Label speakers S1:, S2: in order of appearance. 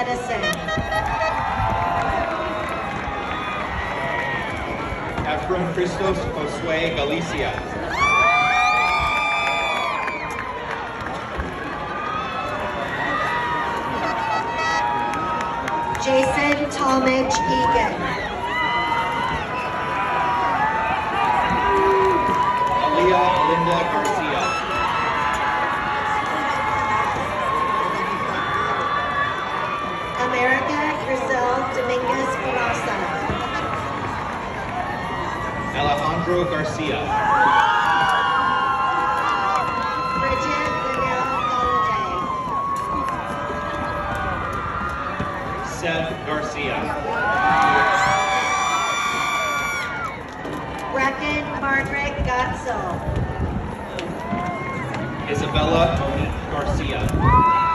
S1: Edison.
S2: Ephraim Christos Josue Galicia.
S1: Jason Talmadge Egan.
S2: Aaliyah Linda Garcia.
S1: America Grisel Dominguez Barraza.
S2: Alejandro Garcia.
S1: Bridget Linnell Holiday.
S2: Seth Garcia.
S1: Brecken Margaret Gotzel.
S2: Isabella Monique Garcia.